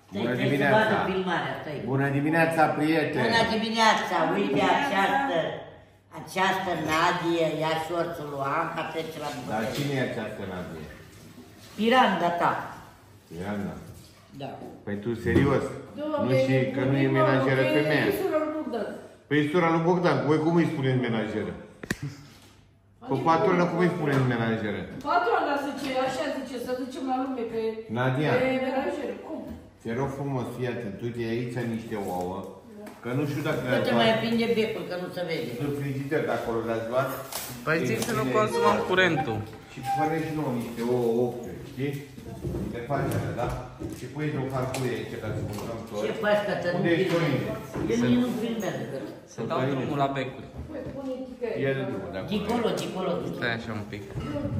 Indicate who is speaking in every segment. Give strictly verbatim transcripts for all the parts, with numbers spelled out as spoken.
Speaker 1: Bună dimineața! Bună dimineața, prieteni!
Speaker 2: Bună dimineața! Uite această, această Nadie, ia șorțul lui Anca, trece la bucătărie.
Speaker 1: Dar cine e această Nadie?
Speaker 2: Piranda ta.
Speaker 1: Piranda?
Speaker 2: Da.
Speaker 1: Păi tu serios? Nu știi că nu e menajeră femeia? Păi sora lui Bogdan, voi cum îi spuneți menajeră? Pe patrona cum îi spuneți menajeră?
Speaker 3: Patrona zice, așa zice, să ducem la lume pe,
Speaker 1: Nadia,
Speaker 3: pe menajeră. Cum?
Speaker 1: te rog frumos, fii atent, uite aici niște ouă, că nu știu dacă
Speaker 2: Nu te mai prinde becul, că nu se vede.
Speaker 1: sunt frigider de acolo, le-ați luat?
Speaker 4: Păi zic să nu consumăm curentul.
Speaker 1: Și fără și nouă niște ouă ochi, știi? Le faci alea, da? Și pui o farfurie aici ca să mâncăm toți.
Speaker 2: Ce faci, că te nu filmează? El nici nu filmează, că...
Speaker 4: Să dau drumul la becuri.
Speaker 1: Ia de drumul de acolo.
Speaker 2: Dicolo, dicolo.
Speaker 4: Stai așa un pic.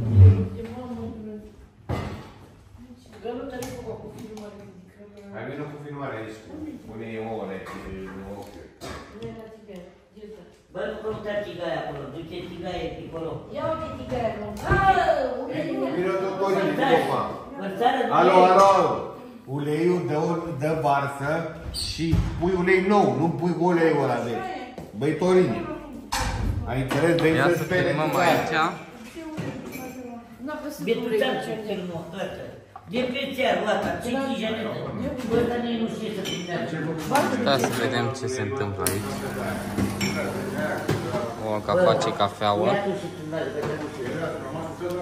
Speaker 1: Hai vină cu filmare aici, pune-i ouăle în ochi.
Speaker 2: Bă, nu căuta tigaia acolo, du-te tigaie acolo.
Speaker 3: Ia uite tigaia, nu.
Speaker 1: Vină tot torii cu opa.
Speaker 2: Mățară,
Speaker 1: Alo, alo! Uleiul dă, dă varsă și pui ulei nou, nu pui uleiul ăla vechi. Băi, Torine, ai înțeles? Vrei
Speaker 4: Ia
Speaker 1: să
Speaker 4: să
Speaker 1: spere
Speaker 4: filmăm
Speaker 1: cu
Speaker 4: aici.
Speaker 2: Bietuțeam ce filmă, ăsta. De pe țearul ăsta, ce tijană? Bă, dar nici nu știe să filmează.
Speaker 4: Da, să vedem ce se întâmplă aici. Olga face cafeaua.
Speaker 2: Ia tu și filmează, că nu știu.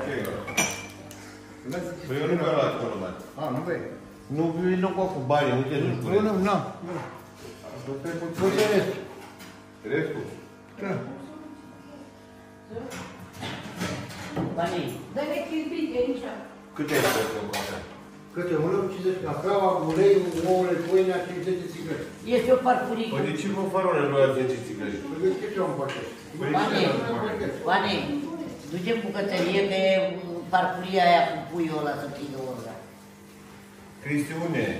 Speaker 1: Păi eu nu mi-am luat acolo, mă.
Speaker 5: A, nu vrei?
Speaker 1: Nu, nu cu cu bani, uite, nu spune.
Speaker 5: Nu, nu, nu. Uite restul.
Speaker 1: Restul?
Speaker 5: Da.
Speaker 2: Banii.
Speaker 3: Dă-ne chirpit de aici.
Speaker 1: Cât ai spus în cafea?
Speaker 5: Câte? un leu cincizeci cafeaua, uleiul, ouăle, pâinea și zece țigări.
Speaker 2: Este o farfurie.
Speaker 1: Păi de ce vă farone nu luați zece țigări?
Speaker 5: Păi de ce am pachet?
Speaker 2: Banii, banii, ducem bucătărie pe farfuria aia cu puiul ăla să prindă Olga.
Speaker 1: Cristi, unde e?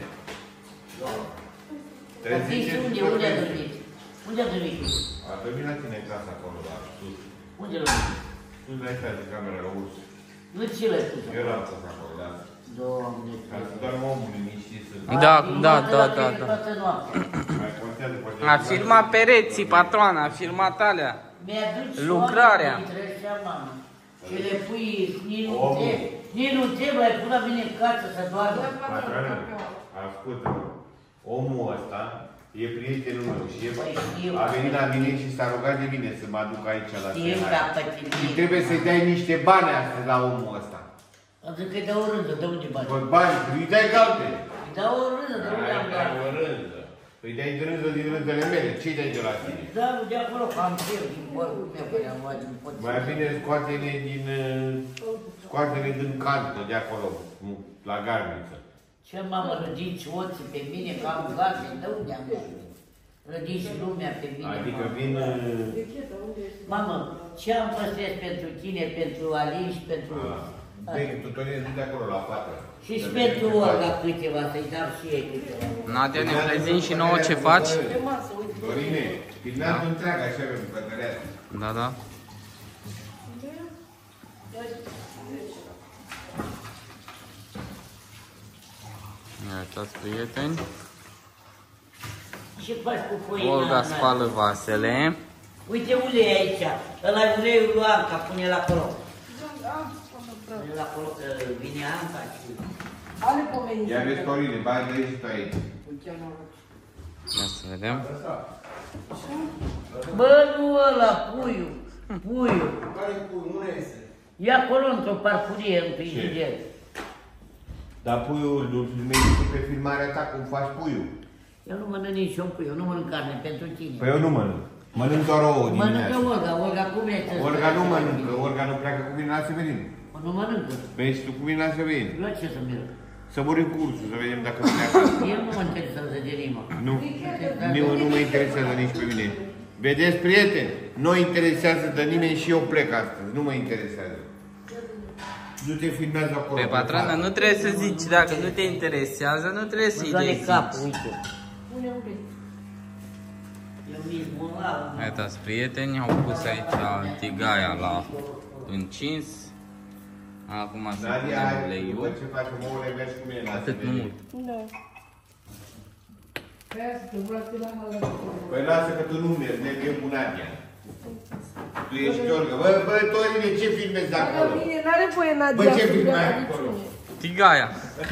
Speaker 2: Dar Cristi, unde? Unde a dormit? Unde a dormit?
Speaker 1: A dormit la tine în casa acolo, la sus.
Speaker 2: Unde a dormit?
Speaker 1: Tu dai stai de camera la urs.
Speaker 2: Nu ce l-ai spus?
Speaker 1: Era în casa acolo, da.
Speaker 2: Doamne.
Speaker 1: Ca să doarmă omul liniștit să...
Speaker 4: Da, da, da, da, da.
Speaker 2: Toată noaptea.
Speaker 1: Mai contează, poate...
Speaker 4: A filmat pereții, patroana, a filmat alea.
Speaker 2: Mi-aduci
Speaker 4: Lucrarea.
Speaker 2: oameni dintre ăștia, mamă. Și le pui, nici nu trebuie. Nici nu trebuie, ai pus la mine în casă să doarmă.
Speaker 1: Patroană, ascultă-mă. Omul ăsta e prietenul meu și e... a venit la mine și s-a rugat de mine să mă aduc aici la
Speaker 2: Știu,
Speaker 1: tine.
Speaker 2: dar pe tine.
Speaker 1: Și trebuie să-i dai niște bani astăzi la omul ăsta.
Speaker 2: Adică îi dau o rândă, dă unde bani.
Speaker 1: Bă, bani, îi dai galte.
Speaker 2: Îi dau o rândă, dă unde am bani.
Speaker 1: o rândă. Îi dai de rândă din rândele mele. Ce-i dai de la tine?
Speaker 2: Da, de acolo cam cer din bărul meu, că le-am luat din pot.
Speaker 1: Mai bine scoate-ne din... scoate-ne din cantă de acolo, la garniță.
Speaker 2: Ce m-am rădit oții pe mine, că am gase, de unde am gase? Rădit și lumea pe mine.
Speaker 1: Adică vin...
Speaker 2: Mamă, ce am păstrez pentru tine, pentru Alin și pentru...
Speaker 1: Bine, tu tot ești de acolo, la fată.
Speaker 2: Și și pentru Olga câteva, să-i dau și ei câteva.
Speaker 4: Nadia, ne prezint și nouă ce faci?
Speaker 1: Dorine, filmează întreaga așa pe bucătăreasă.
Speaker 4: Da, da. Uitați, prieteni.
Speaker 2: Ce faci cu foina?
Speaker 4: Olga spală vasele.
Speaker 2: Uite ulei aici. Ăla e uleiul lui Anca, pune-l acolo. Pune-l acolo, că vine Anca și...
Speaker 3: Ale pomenit.
Speaker 1: Ia vezi, Dorine, bagi de aici și tu aici.
Speaker 4: Ia să vedem.
Speaker 2: Bă, nu ăla, puiul. Puiul.
Speaker 5: Care pui? Unde este?
Speaker 2: E acolo într-o parfurie, în frigider.
Speaker 1: Dar puiul, nu filmezi tu pe filmarea ta cum faci puiul.
Speaker 2: Eu nu mănânc nici un pui, eu nu mănânc carne pentru tine.
Speaker 1: Păi eu nu mănânc. Mănânc doar ouă
Speaker 2: Mănâncă
Speaker 1: dimineața.
Speaker 2: Olga, Olga cum e să...
Speaker 1: Olga nu mănâncă, Olga nu pleacă cu mine la Severin.
Speaker 2: Nu mănâncă.
Speaker 1: Vezi tu cu mine la Severin.
Speaker 2: Eu ce să merg?
Speaker 1: Să murim cursul, să vedem dacă pleacă.
Speaker 2: El nu mă interesează de rima.
Speaker 1: Nu, nu, nu mă interesează nici pe mine. Vedeți, prieteni, nu interesează de nimeni și eu plec astăzi. Nu mă interesează. Nu te filmează acolo.
Speaker 4: Pe patrona, nu trebuie să zici, dacă nu te interesează, nu trebuie să-i
Speaker 2: Mă doare
Speaker 4: zici.
Speaker 2: capul, uite.
Speaker 3: Pune un pic.
Speaker 2: Eu mi-s bolnav.
Speaker 4: Uitați, prieteni, au pus aici tigaia la încins. Acum să
Speaker 1: Nadia,
Speaker 4: punem
Speaker 1: hai, după
Speaker 4: uleiul.
Speaker 1: ce facem ouăle, mergi cu mine la
Speaker 4: Atât, nu
Speaker 1: Severin.
Speaker 4: mult.
Speaker 3: Da.
Speaker 1: Păi lasă că tu nu mergi, mergi eu cu Nadia. Tu ești Olga. Bă, bă, Torine, ce filmezi de acolo?
Speaker 3: Bine, n-are voie Nadia.
Speaker 1: Bă, ce filmezi acolo?
Speaker 4: Tigaia.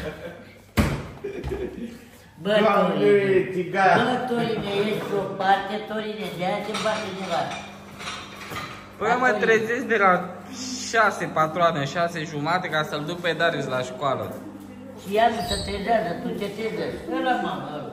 Speaker 2: Bă, Torine, bă, Torine, ești o parte, Torine, de aia te bate nevasta.
Speaker 4: Păi eu mă trezesc de la șase patroane, șase jumate ca să-l duc pe Darius la școală.
Speaker 2: Și ea nu se trezează, tu ce trezești? Ăla, mamă, ăla.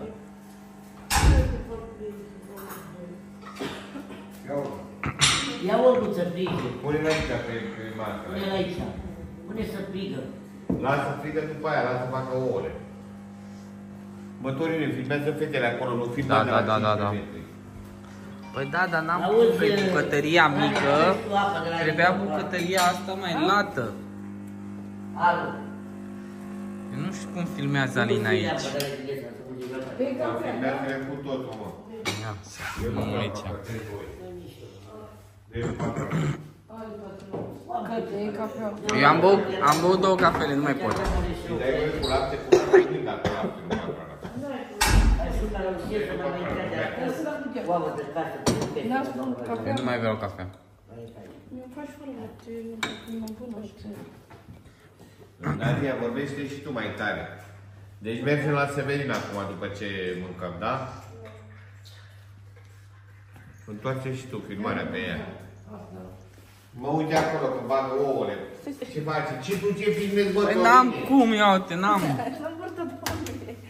Speaker 2: Ia o luță frigă.
Speaker 1: Pune-l aici pe masă.
Speaker 2: Pune-l aici. Pune să frigă.
Speaker 1: Lasă frigă după aia, lasă facă ouăle. Mă, Torine, filmează fetele acolo, nu filma
Speaker 4: Da,
Speaker 1: de
Speaker 4: da,
Speaker 1: la
Speaker 4: da, da, da.
Speaker 1: cincisprezece metri.
Speaker 4: Păi da, dar n-am
Speaker 2: Auzi,
Speaker 4: putut, că bucătăria mică,
Speaker 2: ai tu apă de la
Speaker 4: trebuia
Speaker 2: intră.
Speaker 4: bucătăria asta mai lată.
Speaker 2: Alo.
Speaker 4: Eu nu știu cum filmează Alina aici.
Speaker 1: Da, filmează-le cu totul, mă.
Speaker 4: Ia să
Speaker 1: Eu nu
Speaker 4: filmăm
Speaker 1: vreau
Speaker 4: aici.
Speaker 1: să fac voi. Deci, patru.
Speaker 3: Că e cafea.
Speaker 4: Eu am băut, am băut două cafele, nu mai pot.
Speaker 1: Și dai voi cu lapte, cu lapte, cu lapte, cu lapte.
Speaker 4: Eu nu mai vreau cafea.
Speaker 3: Mi-o faci fără lapte, mă bună și ce.
Speaker 1: Nadia, vorbește și tu mai tare. Deci mergem la Severin acum, după ce mâncăm, da? Întoarce și tu filmarea pe ea. Mă uite acolo că bagă ouăle. Ce face? Ce tu ce filmezi, bă,
Speaker 4: Păi
Speaker 1: Torine?
Speaker 4: n-am cum, ia uite, n-am.
Speaker 3: L-am vărdă foame.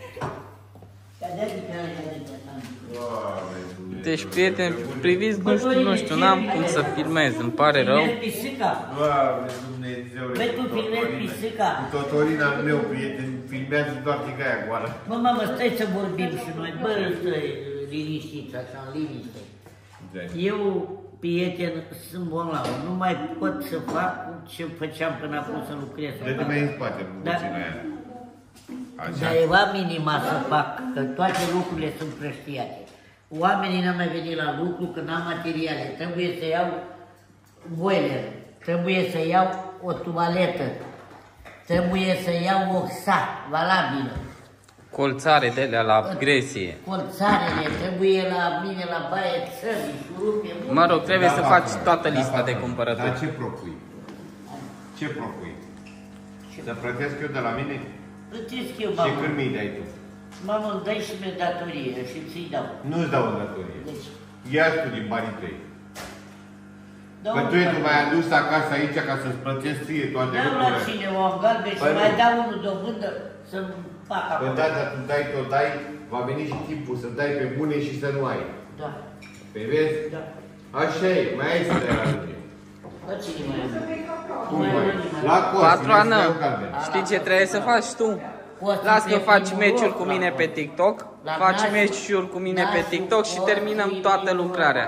Speaker 1: Doamne, Dumnezeu.
Speaker 4: Deci, prieteni, priviți, nu știu, nu știu, n-am cum să filmez, îmi pare rău.
Speaker 2: Filmezi pisica.
Speaker 1: Doamne, Dumnezeule.
Speaker 2: Băi, tu
Speaker 1: cu
Speaker 2: filmezi
Speaker 1: Totorina.
Speaker 2: pisica.
Speaker 1: Cu Totorina al meu, prieten, filmează doar tigaia goală.
Speaker 2: Mă, mamă, stai să vorbim și noi. Bă, stai liniștiți, așa, în liniște. Eu, prieten, sunt bolnav. Nu mai pot să fac ce făceam până acum să lucrez.
Speaker 1: Dă-te mai în spate,
Speaker 2: Da.
Speaker 1: puțin aia. Așa.
Speaker 2: Dar e la minima să fac, că toate lucrurile sunt prăștiate. Oamenii n-au mai venit la lucru, că n-am materiale. Trebuie să iau boiler, trebuie să iau o toaletă, trebuie să iau o sat valabilă.
Speaker 4: Colțare de alea la gresie.
Speaker 2: Colțarele, trebuie la mine la baie țării, șurupe,
Speaker 4: Mă rog, trebuie
Speaker 1: Da,
Speaker 4: să
Speaker 1: da,
Speaker 4: faci
Speaker 1: da.
Speaker 4: toată
Speaker 1: Da,
Speaker 4: lista
Speaker 1: da,
Speaker 4: de
Speaker 1: da. Dar
Speaker 4: cumpărături.
Speaker 1: ce propui? Ce propui? Să plătesc eu de la mine?
Speaker 2: Plătesc eu,
Speaker 1: Și
Speaker 2: mamă.
Speaker 1: când mi dai tu?
Speaker 2: Mamă, îmi dai și mie datorie și ți-i dau.
Speaker 1: Nu-ți dau în datorie.
Speaker 2: Deci,
Speaker 1: Ia tu din banii tăi.
Speaker 2: dau
Speaker 1: Că tu tu m-ai adus acasă aici ca să-ți plătesc ție toate
Speaker 2: dau la
Speaker 1: lucrurile.
Speaker 2: cine o am galbe și
Speaker 1: Păi
Speaker 2: mai
Speaker 1: nu.
Speaker 2: dau unul dobândă să-mi fac
Speaker 1: Păi
Speaker 2: acolo.
Speaker 1: da, dar tu dai tot dai, va veni și timpul să dai pe bune și să nu ai.
Speaker 2: Da,
Speaker 1: Pe vezi?
Speaker 2: da.
Speaker 1: Așa e, mai ai să dai la lume.
Speaker 2: La cine mai am?
Speaker 1: Cum mai? La cost,
Speaker 4: Patroană,
Speaker 1: nu-ți dau galben.
Speaker 4: știi ce trebuie să faci tu?
Speaker 2: Poți
Speaker 4: Las
Speaker 2: să
Speaker 4: că
Speaker 2: plec
Speaker 4: faci
Speaker 2: primul
Speaker 4: meciuri
Speaker 2: loc
Speaker 4: cu
Speaker 2: la
Speaker 4: mine
Speaker 2: mine.
Speaker 4: pe TikTok,
Speaker 2: La
Speaker 4: faci
Speaker 2: nasul-
Speaker 4: meciuri cu mine pe
Speaker 2: nasul
Speaker 4: TikTok și
Speaker 2: poți
Speaker 4: terminăm
Speaker 2: fi
Speaker 4: toată
Speaker 2: primul
Speaker 4: lucrarea.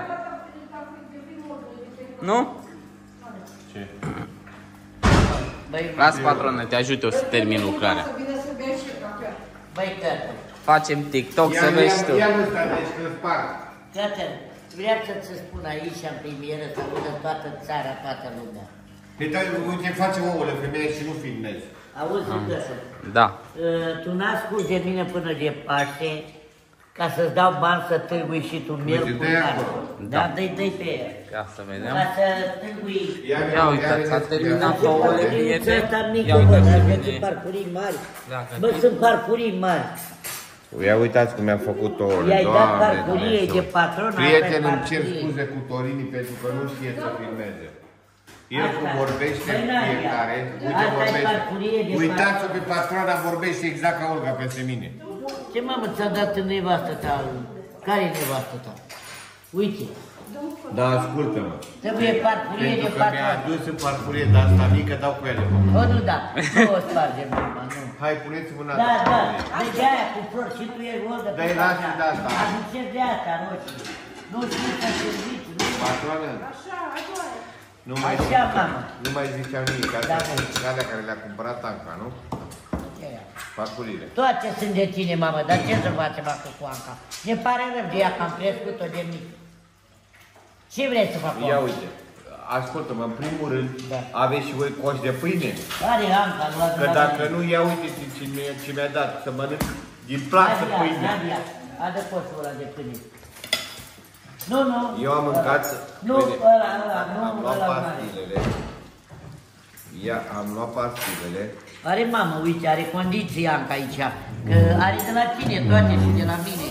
Speaker 4: Nu?
Speaker 1: Ce?
Speaker 2: Băi,
Speaker 4: Las, patronă, te ajut eu să termin lucrarea.
Speaker 3: Să vină să bea și cafea.
Speaker 2: băi, tată,
Speaker 4: Facem TikTok să vezi tu.
Speaker 1: Ia-mi ăsta de aici, că-l sparg.
Speaker 2: tată, vreau să-ți spun aici în premieră să audă toată țara, toată lumea.
Speaker 1: Păi dai, uite, face ouăle femeie și nu filmezi.
Speaker 2: Auzi, tată,
Speaker 4: Da.
Speaker 2: uh, tu n-ai scurs de mine până de Paște ca să-ți dau bani să târgui și tu miel
Speaker 1: Uite,
Speaker 2: cu
Speaker 1: dă-i
Speaker 2: tare.
Speaker 1: acolo.
Speaker 2: Da,
Speaker 4: Da.
Speaker 2: dă-i, dă-i pe ea.
Speaker 4: Ia să vedem.
Speaker 2: Ca să târgui.
Speaker 4: Ia uite, s-a terminat ouăle, prieteni.
Speaker 2: Ăsta mică,
Speaker 4: Ia
Speaker 2: bă,
Speaker 4: uite
Speaker 2: dar
Speaker 4: și
Speaker 2: sunt
Speaker 4: mine.
Speaker 2: parcurii mari.
Speaker 4: Dacă
Speaker 2: Bă, sunt parcurii mari.
Speaker 1: Ia uitați cum mi-a făcut ouăle,
Speaker 2: I-ai dat
Speaker 1: Doamne
Speaker 2: parcurie
Speaker 1: Dumnezeu.
Speaker 2: de patron,
Speaker 1: Prieten,
Speaker 2: asta e
Speaker 1: îmi cer
Speaker 2: parcurie.
Speaker 1: scuze cu Torini pentru că nu știe să filmeze. El
Speaker 2: Asta.
Speaker 1: cum vorbește
Speaker 2: Băi, Nadia,
Speaker 1: fiecare, uite
Speaker 2: asta e
Speaker 1: vorbește.
Speaker 2: parcurie de
Speaker 1: Uitați-o pe patrona, vorbește exact ca Olga peste mine.
Speaker 2: Ce mamă ți-a dat în nevastă ta? Care e nevastă ta? Uite,
Speaker 1: Da, ascultă-mă.
Speaker 2: trebuie parcurie de
Speaker 1: Pentru că mi-a
Speaker 2: patron.
Speaker 1: adus în parcurie de asta mică, dau cu ele.
Speaker 2: O, nu da, nu o spargem, mama, nu.
Speaker 1: Hai, puneți mâna
Speaker 2: Da,
Speaker 1: ta.
Speaker 2: da, deci aia cu flori și tu ești rodă.
Speaker 1: Da-i lasă de asta.
Speaker 2: Aduceți de asta, roșii. Nu știu să serviți, nu?
Speaker 1: Patroană,
Speaker 3: Așa, adoare.
Speaker 1: nu mai
Speaker 2: Așa,
Speaker 1: ziceam,
Speaker 2: mamă.
Speaker 1: nu mai ziceam nimic, că
Speaker 2: Da,
Speaker 1: astea
Speaker 2: da.
Speaker 1: sunt alea care le-a cumpărat Anca, nu?
Speaker 2: Aia.
Speaker 1: Parcurile.
Speaker 2: Toate sunt de tine, mamă, dar ce să facem acum cu Anca? Ne pare rău de ea că am crescut-o de mic. Ce vrei să fac?
Speaker 1: Ia uite, ascultă-mă, în primul rând,
Speaker 2: Da.
Speaker 1: aveți și voi coș de pâine?
Speaker 2: Are Anca, nu
Speaker 1: Că dacă nu, ia uite ce, ce mi-a, ce mi-a dat, să mănânc din plață
Speaker 2: Nadia,
Speaker 1: pâine.
Speaker 2: Nadia, Adă coșul ăla de câine. Nu, nu.
Speaker 1: Eu am mâncat...
Speaker 2: Nu, ăla, ăla, nu,
Speaker 1: am luat
Speaker 2: ăla mare.
Speaker 1: pastilele. Ia, am luat pastilele.
Speaker 2: Are mamă, uite, are condiții Anca aici. Că are de la tine toate și de la mine.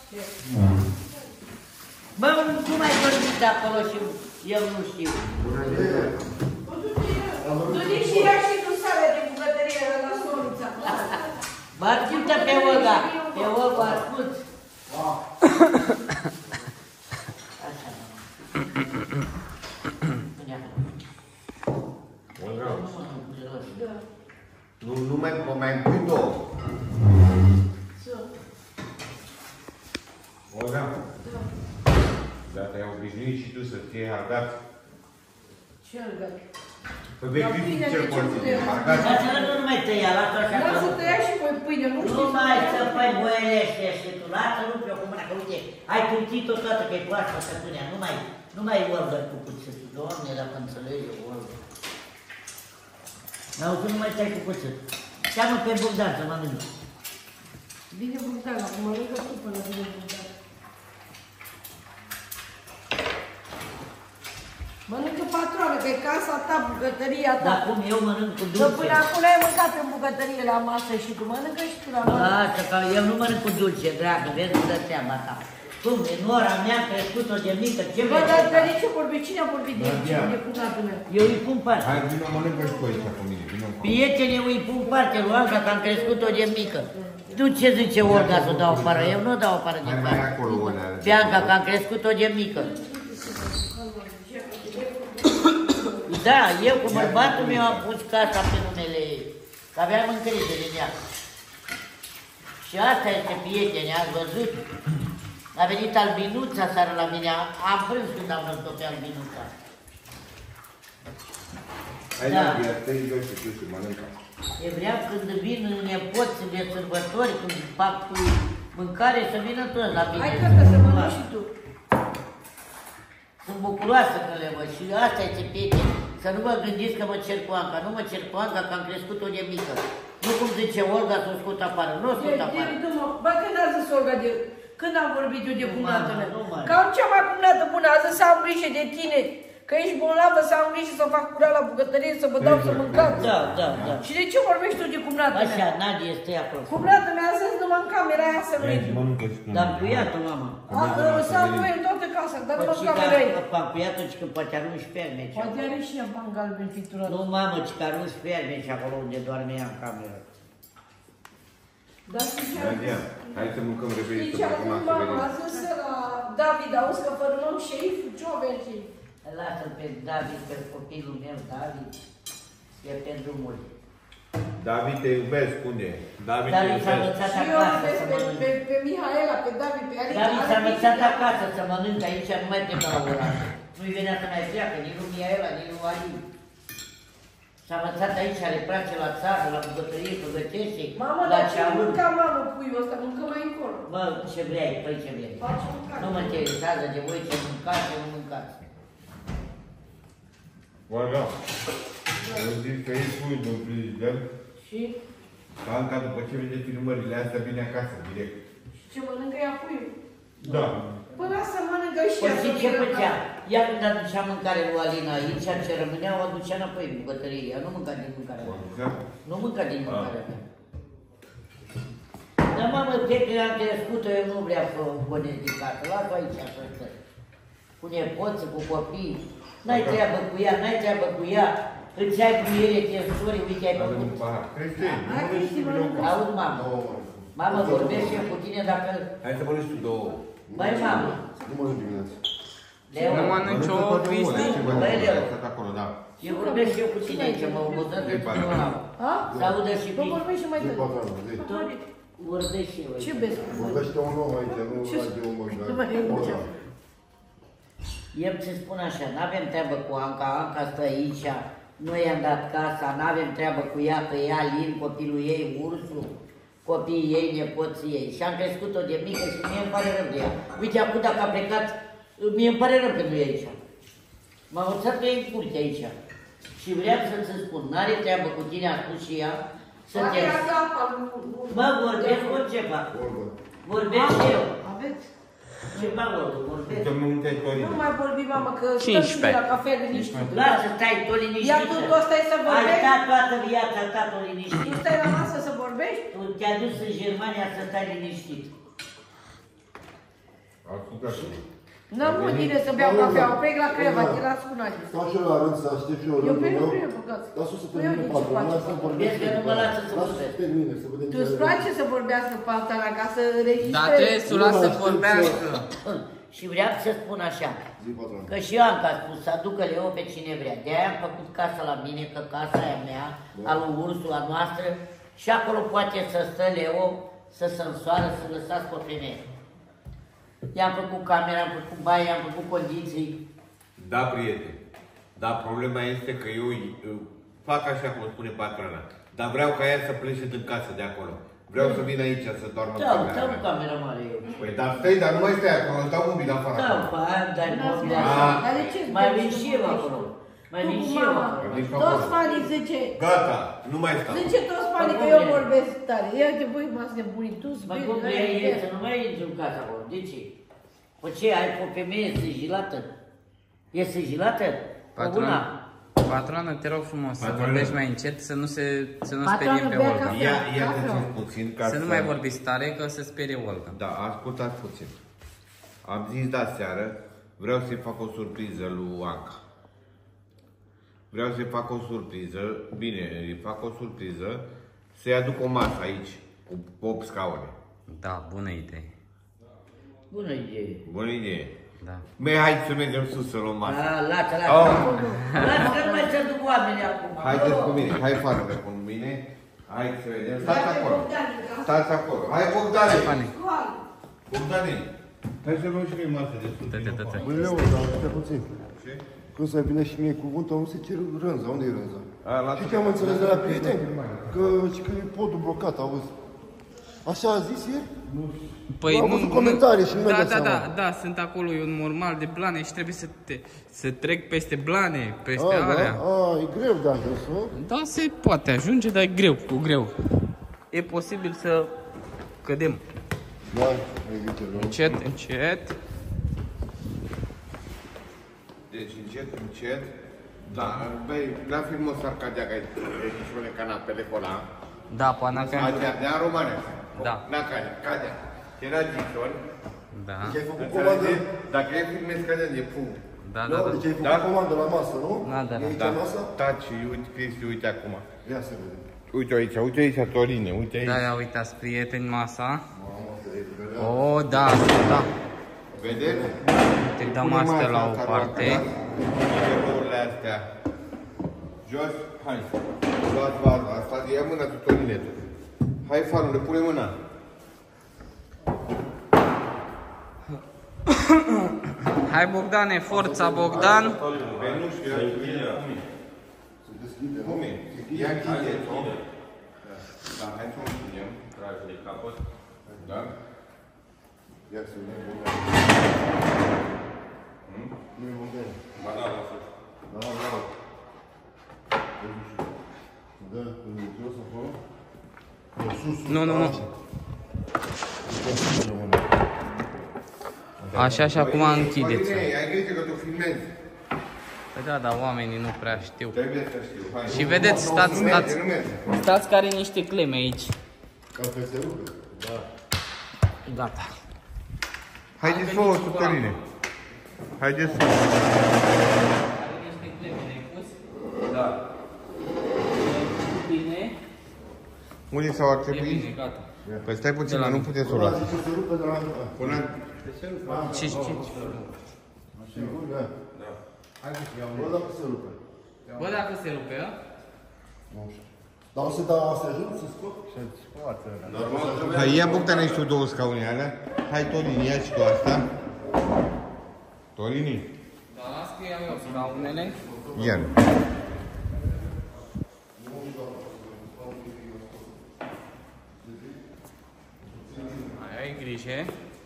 Speaker 2: Bă, cum ai vorbit de acolo și eu nu știu.
Speaker 3: Du-te și ia și tu sale de bucătărie la Sonița.
Speaker 2: Bă, ascultă pe Olga, pe Olga, ascult. Așa,
Speaker 1: Nu, nu mai, mai pui două. Olga? Da, te-ai obișnuit și tu să fie argat.
Speaker 3: Ce argat?
Speaker 1: Păi vei fi cel porține, argat.
Speaker 2: Dar nu mai tăia, lasă așa.
Speaker 3: Lasă tăia și voi pâine, nu știu.
Speaker 2: Nu mai să păi boielește și tu, lasă nu pe o mână, că uite, ai tuntit-o toată că e proastă săpânea, nu mai, nu mai Olga cu cuțitul. Doamne, dacă înțelegi eu, Olga. N-auzi, nu mai stai cu cuțitul. Cheamă pe Bogdan să mănâncă.
Speaker 3: Vine Bogdan, acum mănâncă tu până vine Bogdan. Mănâncă patroană, că e casa ta, bucătăria ta.
Speaker 2: Dar cum eu mănânc cu
Speaker 3: Că
Speaker 2: dulce?
Speaker 3: până acum ai mâncat în bucătărie la masă și tu mănâncă și tu la masă.
Speaker 2: Lasă, că eu nu mănânc cu dulce, dragă, vezi că dă seama ta. Cum, e nora mea crescut-o de mică, ce
Speaker 3: Bă,
Speaker 2: vrei
Speaker 3: dar
Speaker 2: să
Speaker 3: de
Speaker 2: fac?
Speaker 3: ce vorbi? Cine a vorbit de
Speaker 1: Nadia.
Speaker 3: de cunatul meu?
Speaker 2: Eu îi pun parte.
Speaker 1: Hai, vină, mănâncă și cu aici cu mine, vină cu
Speaker 2: Prietene, îi pun parte lui Olga, că am crescut-o de mică. Tu ce zice Olga să o dau afară? Eu nu o dau afară din
Speaker 1: Hai mai
Speaker 2: casă.
Speaker 1: acolo, Olea.
Speaker 2: Bianca, că am crescut-o de mică. Da, eu cu bărbatul meu am pus casa pe numele ei, că aveam încredere în ea. Și asta este, prietene, ați văzut? A venit Albinuța seara la mine, am prins când am văzut-o pe Albinuța.
Speaker 1: Hai,
Speaker 2: Da.
Speaker 1: Nadia, stai jos și tu și mănâncă.
Speaker 2: E vreau când vin nepoții de sărbători, când fac mâncare, să vină toți la mine.
Speaker 3: Hai că să mănânci și tu.
Speaker 2: Sunt bucuroasă că le văd și asta este, prieteni. Să nu vă gândiți că mă cer cu Anca. Nu mă cer cu Anca, că am crescut-o de mică. Nu cum zice Olga să o scot afară. Nu o scot afară.
Speaker 3: Bă, când a zis Olga de... Când am vorbit eu de
Speaker 2: Nu,
Speaker 3: cumnată
Speaker 2: mama,
Speaker 3: mea?
Speaker 2: nu, mama.
Speaker 3: Că am cea mai cumnată bună, a zis să am grijă de tine. Că ești bolnavă, să am grijă să fac curat la bucătărie, să vă dau să mâncați.
Speaker 2: Da, da, da.
Speaker 3: Și de ce vorbești tu de cumnată
Speaker 2: Așa,
Speaker 3: mea?
Speaker 2: Nadia este acolo.
Speaker 3: Cumnată mea a zis numai în camera aia să
Speaker 1: Hai,
Speaker 3: vrei.
Speaker 1: mănâncă și tu.
Speaker 2: Dar cu iată, mama.
Speaker 3: Să am voie în toată casa, dar numai în
Speaker 2: Și
Speaker 3: camera ei.
Speaker 2: că cu iată, și că poate arunci fermeci.
Speaker 3: Poate are și ea bani galben picturat.
Speaker 2: Nu, mamă, ci că arunci fermeci acolo unde doarme ea în cameră.
Speaker 3: Dar zicea...
Speaker 1: Nadia, hai să mâncăm repede, să
Speaker 3: Zicea
Speaker 1: plecăm
Speaker 3: cum
Speaker 1: să
Speaker 3: mama a
Speaker 1: vedem.
Speaker 3: zis la David, auzi că fără om șeriful, ce-o venci?
Speaker 2: Lasă-l pe David, pe copilul meu, David. E pe drumul.
Speaker 1: David, te iubesc, unde? David, te
Speaker 2: David s-a
Speaker 1: iubesc.
Speaker 2: învățat
Speaker 3: Și eu
Speaker 2: acasă
Speaker 3: aveți
Speaker 2: să
Speaker 3: pe, pe,
Speaker 2: mănânce.
Speaker 3: pe Mihaela, pe David, pe Alica.
Speaker 2: David s-a
Speaker 3: are
Speaker 2: învățat
Speaker 3: fiica.
Speaker 2: acasă să mănâncă aici, nu mai pleca la ora. Nu-i venea să mai pleacă, nici lui Mihaela, nici lui Ali. S-a învățat aici, le place la țară, la bucătărie, că gătește,
Speaker 3: Mamă,
Speaker 2: la
Speaker 3: dar ce
Speaker 2: ceaul.
Speaker 3: mânca mamă puiul ăsta? Mâncă mai încolo.
Speaker 2: Bă, ce vrei, păi ce vrei.
Speaker 3: Face mâncare.
Speaker 2: Nu mă interesează de voi ce mâncați, ce nu mâncați.
Speaker 1: Olga, eu zic că ești cu domnul prezident,
Speaker 3: Și
Speaker 1: că Anca, după ce vede filmările astea, vine acasă, direct.
Speaker 3: ce mănâncă ea puiul?
Speaker 1: Da.
Speaker 3: Păi lasă mănâncă și
Speaker 2: Păi
Speaker 3: ea.
Speaker 2: și
Speaker 3: să
Speaker 2: ce
Speaker 3: vină
Speaker 2: făcea?
Speaker 3: acasă.
Speaker 2: Ea când aducea mâncare lui Alina aici, ce rămânea, o aducea înapoi în bucătărie. Ea nu mânca din mâncarea mea.
Speaker 1: Olga,
Speaker 2: Nu mânca din mâncarea mea. Dar mamă, cred că am crescut-o, eu nu vreau să o gonesc din casă. Lasă-o aici, să stă. Cu nepoții, cu copii. N-ai treabă cu ea, n-ai treabă cu ea. Îți ai cu ele tensori, uite, ai
Speaker 1: avem un
Speaker 2: făcut.
Speaker 1: pahar. Creștini,
Speaker 3: Hai,
Speaker 1: nu mănânci
Speaker 3: Cristi,
Speaker 1: tu
Speaker 3: mănâncă.
Speaker 1: două.
Speaker 2: Auzi, mamă. Mamă, vorbesc eu cu tine dacă...
Speaker 1: Hai să mănânci tu două.
Speaker 2: Băi, mamă.
Speaker 5: Nu mănânc dimineața.
Speaker 2: Leo,
Speaker 4: Nu mănânci o
Speaker 1: Mănâncă toate
Speaker 4: Cristi?
Speaker 1: ouăle, ce
Speaker 2: Băi,
Speaker 1: mănânci?
Speaker 2: Leo.
Speaker 1: Stat acolo, da.
Speaker 2: eu vorbesc eu cu tine aici, mă obozesc
Speaker 1: Doi
Speaker 2: că
Speaker 1: patru.
Speaker 2: nu am.
Speaker 3: A?
Speaker 2: Să audă și
Speaker 3: Nu
Speaker 2: prin...
Speaker 3: vorbești și mai
Speaker 5: Zi
Speaker 3: tare.
Speaker 5: patru ani, zi.
Speaker 2: Tot vorbesc și eu aici.
Speaker 3: Ce vezi?
Speaker 5: Vorbește un om aici, nu
Speaker 3: Ce-
Speaker 5: radio mă,
Speaker 3: Nu mai e nici
Speaker 5: dar...
Speaker 2: Eu ți spun așa, n-avem treabă cu Anca, Anca stă aici, noi i-am dat casa, n-avem treabă cu ea, că ea, Lin, copilul ei, ursul, copiii ei, nepoții ei. Și am crescut-o de mică și mie îmi pare rău de ea. Uite, acum dacă a plecat, mie îmi pare rău că nu e aici. M-a învățat că e în curte aici. Și vreau să-ți spun, n-are treabă cu tine, a spus și ea, să te...
Speaker 3: Poate era apa, nu- nu-
Speaker 2: Mă, vorbesc orice fac.
Speaker 5: Olga,
Speaker 2: Vorbesc și eu.
Speaker 3: Aveți?
Speaker 2: Ce mă vorbesc?
Speaker 3: Nu mai vorbi, mamă, că stăm și
Speaker 4: cincisprezece.
Speaker 3: la cafea liniștit.
Speaker 2: Lasă, stai tu liniștită.
Speaker 3: Iar tu tot stai să
Speaker 2: Ai
Speaker 3: vorbești?
Speaker 2: stat toată viața ta tu
Speaker 3: Tu
Speaker 2: liniștit.
Speaker 3: stai la masă să vorbești?
Speaker 2: Tu te-ai dus în Germania să stai liniștit.
Speaker 3: N-am mândire să beau cafea, o plec la Creva, te las cu Nadia.
Speaker 5: Stau și eu la rând să aștept și eu
Speaker 3: Eu
Speaker 5: rândul
Speaker 3: pe
Speaker 5: meu.
Speaker 3: eu păcat.
Speaker 5: Lasă să
Speaker 3: Păi eu
Speaker 5: termine
Speaker 3: de ce
Speaker 5: patru,
Speaker 3: faci?
Speaker 5: lasă să vorbesc.
Speaker 2: Vezi că nu mă lasă să
Speaker 5: Lasă să
Speaker 2: vorbesc.
Speaker 5: termine, să vedem
Speaker 3: Tu îți place să vorbească pe alta la ca să
Speaker 4: Dar
Speaker 3: registrezi?
Speaker 4: trebuie să o lasă să vorbească.
Speaker 2: Și vreau să spun așa,
Speaker 5: Zi, patron.
Speaker 2: că și eu am ca spus, să aducă Leo pe cine vrea. De-aia am făcut casa la mine, că casa e a mea, a lui Ursul, a noastră, și acolo poate să stă Leo, să se însoară, să lăsați pe femeie. I-am făcut camera, am făcut baie, am făcut condiții.
Speaker 1: Da, prieten. Dar problema este că eu, eu fac așa cum spune patrona. Dar vreau ca ea să plece din casă de acolo. Vreau să vin aici să doarmă în
Speaker 2: Da,
Speaker 1: camera
Speaker 2: stau cu
Speaker 1: mea.
Speaker 2: camera mare eu.
Speaker 1: Păi, dar stai, dar nu mai stai acolo, îți dau mobil afară.
Speaker 2: Da, pa, dai mobil
Speaker 1: Ah.
Speaker 2: așa.
Speaker 3: Dar de ce?
Speaker 2: Mai vin și eu acolo. Mai vin și eu acolo.
Speaker 1: Vin și
Speaker 3: Toți
Speaker 1: acolo.
Speaker 3: fanii zice,
Speaker 1: Gata, nu mai stau.
Speaker 3: zice toți fanii că eu vorbesc tare. Ia uite, băi, m-ați nebunit, tu
Speaker 2: Mă, cum vrei el să nu mai intri în casa acolo? De ce? Păi ce, ai o femeie sigilată? E sigilată?
Speaker 4: Patron,
Speaker 2: Una.
Speaker 4: patronă, te rog frumos să
Speaker 1: Patronă.
Speaker 4: vorbești mai încet, să nu se să nu
Speaker 3: Patronă,
Speaker 4: speriem pe
Speaker 3: bea
Speaker 4: Olga.
Speaker 3: cafea.
Speaker 1: Ia, ia tăceți puțin ca
Speaker 4: Să nu mai vorbiți tare, că se sperie Olga.
Speaker 1: Da, ascultați puțin. Am zis de seară, vreau să-i fac o surpriză lui Anca. Vreau să-i fac o surpriză, bine, îi fac o surpriză, să-i aduc o masă aici, cu opt scaune.
Speaker 4: Da, bună idee.
Speaker 2: Bună idee.
Speaker 1: Bună idee.
Speaker 4: Da.
Speaker 1: Băi, hai să mergem sus să luăm masă.
Speaker 2: Da, lasă,
Speaker 1: Oh.
Speaker 2: lasă. Lasă că nu mai se duc oamenii acum.
Speaker 1: Haideți cu mine, hai farule cu mine. Hai să vedem, stați acolo. Stați acolo. Hai, Bogdane.
Speaker 4: Fane,
Speaker 1: Bogdane. Hai să luăm și noi masă de sus.
Speaker 4: dă-te, dă-te.
Speaker 5: Băi, Leo, dar stai puțin.
Speaker 1: Ce?
Speaker 5: Când să vină și mie cuvântul, nu se cer rânza. Unde e rânza?
Speaker 1: A, la
Speaker 5: Și ce am înțeles de la prieteni? Că, și că e podul blocat, auzi. Așa a zis ieri?
Speaker 4: Păi
Speaker 5: Am văzut comentarii și nu mi-am
Speaker 4: da,
Speaker 5: dat
Speaker 4: da,
Speaker 5: seama.
Speaker 4: da, da, sunt acolo, e un normal de blane și trebuie să, te, să trec peste blane, peste
Speaker 5: A,
Speaker 4: alea.
Speaker 5: da? A, e greu de ajuns, nu?
Speaker 4: Da, se poate ajunge, dar e greu, cu greu. E posibil să cădem.
Speaker 5: Da, e greu.
Speaker 4: Încet, încet.
Speaker 1: Deci încet, încet. Da, băi, n-a fi mă Arcadia că ai edițiune canapele pe ăla.
Speaker 4: Da, pana că...
Speaker 1: Acea, de în română.
Speaker 4: Da.
Speaker 1: N-a care, cadea. Era Dixon.
Speaker 4: Da,
Speaker 5: Deci ai făcut comandă?
Speaker 1: Înțelege? Dacă e filmezi cadea de pum.
Speaker 4: da,
Speaker 5: Da,
Speaker 4: da, da.
Speaker 5: deci ai făcut
Speaker 1: Da?
Speaker 5: comandă la masă, nu?
Speaker 4: Da, da, da.
Speaker 5: E aici
Speaker 1: Da,
Speaker 5: masa?
Speaker 1: taci, uite, Cristi, uite acum.
Speaker 5: Ia să vedem.
Speaker 1: Uite aici, uite aici, Torine, uite aici.
Speaker 4: Da, ia uitați, prieteni, masa.
Speaker 5: Mamă, că e grea.
Speaker 4: Oh, da, da.
Speaker 1: Vedeți?
Speaker 4: Te dăm
Speaker 1: Punem
Speaker 4: astea la o
Speaker 1: asta,
Speaker 4: parte.
Speaker 1: Nivelurile astea. Jos, hai. Luați vaza asta, ia mâna tu, Torine. Hai, fanule, pune mâna.
Speaker 4: Hai, Bogdane, forța, Bogdan.
Speaker 1: Venuș, ia
Speaker 5: Se deschide, nu?
Speaker 1: Cum e? Ia închide-o. Da, hai să o închidem. Tragi de capăt. Da?
Speaker 5: Ia să vedem. Nu e mondenă.
Speaker 1: Ba da, lasă.
Speaker 5: Da, da. Da, când e jos acolo. E sus, sus.
Speaker 4: Nu, nu, nu. Așa și acum închideți.
Speaker 1: Ai grijă că tu filmezi.
Speaker 4: Păi da, dar oamenii nu prea știu.
Speaker 1: Trebuie să știu. Hai.
Speaker 4: Și vedeți, stați,
Speaker 1: Nu merge,
Speaker 4: stați,
Speaker 1: nu merge.
Speaker 4: stați că are niște cleme aici.
Speaker 5: Ca pe se rupe. Da.
Speaker 4: Gata.
Speaker 1: Haideți să o Torine. Haideți să o.
Speaker 4: Are niște cleme, le-ai pus?
Speaker 1: Da.
Speaker 4: Bine.
Speaker 1: Unde sau ar
Speaker 4: E
Speaker 1: trebui?
Speaker 4: bine, gata.
Speaker 1: Păi stai puțin,
Speaker 4: De la
Speaker 1: că nu
Speaker 4: mine.
Speaker 1: puteți să o
Speaker 5: Ăla
Speaker 1: luați.
Speaker 5: zice se rupe de la...
Speaker 1: Până...
Speaker 4: Ce, ce?
Speaker 5: Sigur, da.
Speaker 1: Da.
Speaker 5: Bă, dacă se rupe.
Speaker 4: Bă, dacă se rupe, a?
Speaker 5: Nu știu. Dar o să dau astea jos, să scot?
Speaker 1: Hai, ia Bogdan aici tu două scaune alea. Hai, Torini, ia și tu asta. Torini?
Speaker 4: Da, las că iau eu scaunele.
Speaker 1: Ia.
Speaker 4: Mai ai grijă.